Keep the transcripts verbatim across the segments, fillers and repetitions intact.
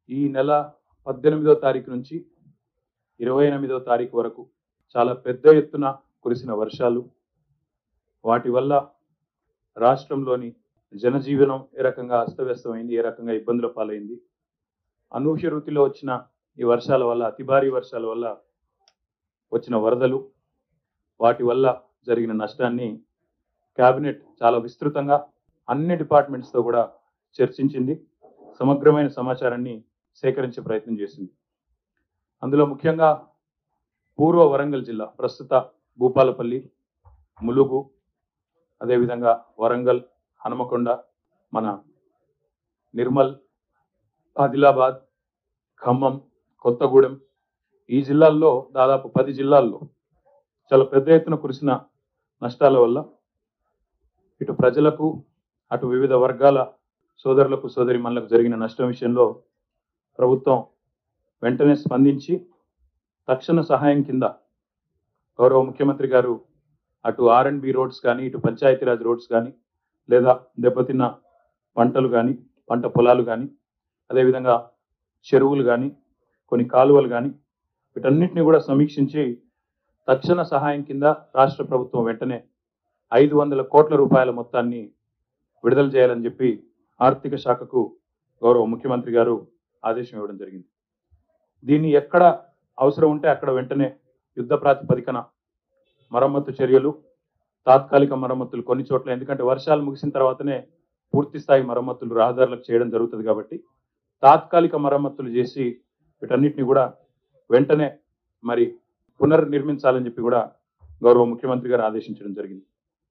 ఈ నెల పద్దెనిమిదో తారీఖు నుంచి ఇరవై ఎనిమిదో తారీఖు వరకు చాలా పెద్ద ఎత్తున కురిసిన వర్షాలు, వాటి వల్ల రాష్ట్రంలోని జనజీవనం ఏ రకంగా అస్తవ్యస్తమైంది, ఏ రకంగా ఇబ్బందుల పాలైంది. అనూహ్య రీతిలో వచ్చిన ఈ వర్షాల వల్ల, అతి భారీ వర్షాల వల్ల వచ్చిన వరదలు, వాటి వల్ల జరిగిన నష్టాన్ని కేబినెట్ చాలా విస్తృతంగా అన్ని డిపార్ట్మెంట్స్తో కూడా చర్చించింది. సమగ్రమైన సమాచారాన్ని సేకరించే ప్రయత్నం చేసింది. అందులో ముఖ్యంగా పూర్వ వరంగల్ జిల్లా, ప్రస్తుత భూపాలపల్లి, ములుగు, అదేవిధంగా వరంగల్, హనుమకొండ, మన నిర్మల్, ఆదిలాబాద్, ఖమ్మం, కొత్తగూడెం, ఈ జిల్లాల్లో దాదాపు పది జిల్లాల్లో చాలా పెద్ద ఎత్తున కురిసిన నష్టాల వల్ల ఇటు ప్రజలకు, అటు వివిధ వర్గాల సోదరులకు, సోదరిమణులకు జరిగిన నష్టం విషయంలో ప్రభుత్వం వెంటనే స్పందించి తక్షణ సహాయం కింద గౌరవ ముఖ్యమంత్రి గారు అటు ఆర్ అండ్ బి రోడ్స్ కానీ, ఇటు పంచాయతీరాజ్ రోడ్స్ కానీ, లేదా దెబ్బతిన్న పంటలు కానీ, పంట పొలాలు కానీ, అదేవిధంగా చెరువులు కానీ, కొన్ని కాలువలు కానీ, వీటన్నిటిని కూడా సమీక్షించి తక్షణ సహాయం కింద రాష్ట్ర ప్రభుత్వం వెంటనే ఐదు వందల కోట్ల రూపాయల మొత్తాన్ని విడుదల చేయాలని చెప్పి ఆర్థిక శాఖకు గౌరవ ముఖ్యమంత్రి గారు ఆదేశం ఇవ్వడం జరిగింది. దీన్ని ఎక్కడ అవసరం ఉంటే అక్కడ వెంటనే యుద్ధ ప్రాతిపదికన మరమ్మతు చర్యలు, తాత్కాలిక మరమ్మతులు కొన్ని చోట్ల, ఎందుకంటే వర్షాలు ముగిసిన తర్వాతనే పూర్తి స్థాయి మరమ్మతులు రహదారులకు చేయడం జరుగుతుంది కాబట్టి తాత్కాలిక మరమ్మతులు చేసి వీటన్నిటిని కూడా వెంటనే మరి పునర్నిర్మించాలని చెప్పి కూడా గౌరవ ముఖ్యమంత్రి గారు ఆదేశించడం జరిగింది.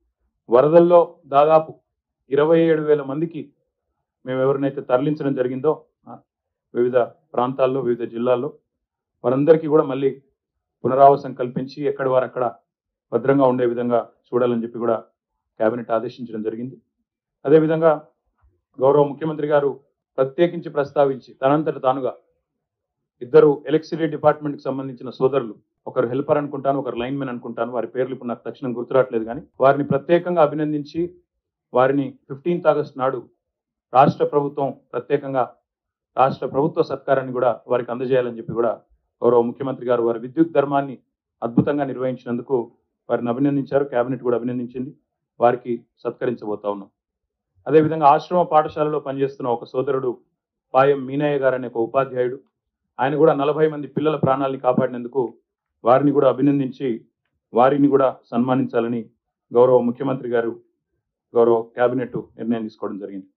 వరదల్లో దాదాపు ఇరవై ఏడు వేల మందికి మేము ఎవరినైతే తరలించడం జరిగిందో వివిధ ప్రాంతాల్లో, వివిధ జిల్లాల్లో, వారందరికీ కూడా మళ్ళీ పునరావాసం కల్పించి ఎక్కడి వారు అక్కడ భద్రంగా ఉండే విధంగా చూడాలని చెప్పి కూడా కేబినెట్ ఆదేశించడం జరిగింది. అదేవిధంగా గౌరవ ముఖ్యమంత్రి గారు ప్రత్యేకించి ప్రస్తావించి తనంతట తానుగా ఇద్దరు ఎలక్ట్రిసిటీ డిపార్ట్మెంట్కి సంబంధించిన సోదరులు, ఒకరు హెల్పర్ అనుకుంటాను, ఒకరు లైన్ మెన్ అనుకుంటాను, వారి పేర్లు ఇప్పుడు నాకు తక్షణం గుర్తురావట్లేదు, కానీ వారిని ప్రత్యేకంగా అభినందించి వారిని ఫిఫ్టీన్త్ ఆగస్ట్ నాడు రాష్ట్ర ప్రభుత్వం ప్రత్యేకంగా రాష్ట్ర ప్రభుత్వ సత్కారాన్ని కూడా వారికి అందజేయాలని చెప్పి కూడా గౌరవ ముఖ్యమంత్రి గారు వారి విద్యుత్ ధర్మాన్ని అద్భుతంగా నిర్వహించినందుకు వారిని అభినందించారు. కేబినెట్ కూడా అభినందించింది. వారికి సత్కరించబోతా ఉన్నాం. అదేవిధంగా ఆశ్రమ పాఠశాలలో పనిచేస్తున్న ఒక సోదరుడు పాయం మీనయ్య గారు అనే ఒక ఉపాధ్యాయుడు, ఆయన కూడా నలభై మంది పిల్లల ప్రాణాలని కాపాడినందుకు వారిని కూడా అభినందించి వారిని కూడా సన్మానించాలని గౌరవ ముఖ్యమంత్రి గారు, గౌరవ కేబినెట్ నిర్ణయం తీసుకోవడం జరిగింది.